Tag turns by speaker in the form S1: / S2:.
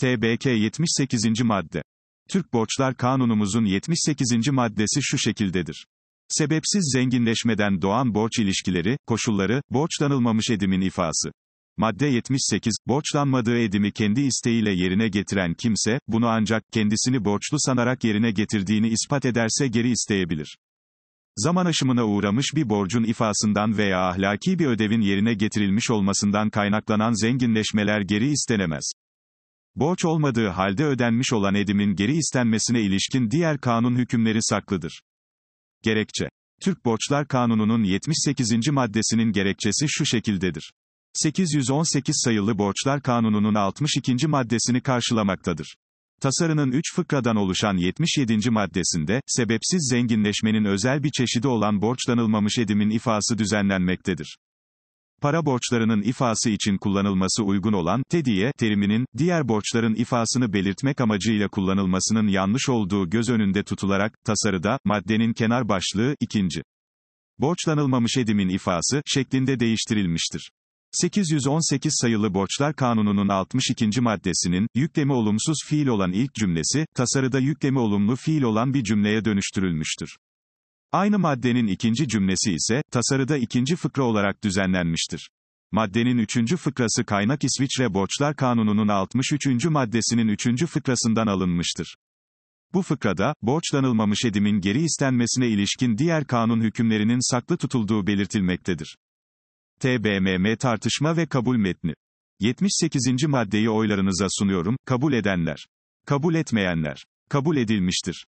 S1: TBK 78. madde. Türk Borçlar Kanunumuzun 78. maddesi şu şekildedir. Sebepsiz zenginleşmeden doğan borç ilişkileri, koşulları, borçlanılmamış edimin ifası. Madde 78, borçlanmadığı edimi kendi isteğiyle yerine getiren kimse, bunu ancak, kendisini borçlu sanarak yerine getirdiğini ispat ederse geri isteyebilir. Zaman aşımına uğramış bir borcun ifasından veya ahlaki bir ödevin yerine getirilmiş olmasından kaynaklanan zenginleşmeler geri istenemez. Borç olmadığı halde ödenmiş olan edimin geri istenmesine ilişkin diğer kanun hükümleri saklıdır. Gerekçe. Türk Borçlar Kanunu'nun 78. maddesinin gerekçesi şu şekildedir. 818 sayılı Borçlar Kanunu'nun 62. maddesini karşılamaktadır. Tasarının 3 fıkradan oluşan 77. maddesinde, sebepsiz zenginleşmenin özel bir çeşidi olan borçlanılmamış edimin ifası düzenlenmektedir. Para borçlarının ifası için kullanılması uygun olan, tediye teriminin, diğer borçların ifasını belirtmek amacıyla kullanılmasının yanlış olduğu göz önünde tutularak, tasarıda, maddenin kenar başlığı, 2. Borçlanılmamış edimin ifası, şeklinde değiştirilmiştir. 818 sayılı Borçlar Kanunu'nun 62. maddesinin, yüklemi olumsuz fiil olan ilk cümlesi, tasarıda yüklemi olumlu fiil olan bir cümleye dönüştürülmüştür. Aynı maddenin ikinci cümlesi ise, tasarıda ikinci fıkra olarak düzenlenmiştir. Maddenin üçüncü fıkrası kaynak İsviçre Borçlar Kanunu'nun 63. maddesinin üçüncü fıkrasından alınmıştır. Bu fıkrada, borçlanılmamış edimin geri istenmesine ilişkin diğer kanun hükümlerinin saklı tutulduğu belirtilmektedir. TBMM tartışma ve kabul metni. 78. maddeyi oylarınıza sunuyorum, kabul edenler. Kabul etmeyenler. Kabul edilmiştir.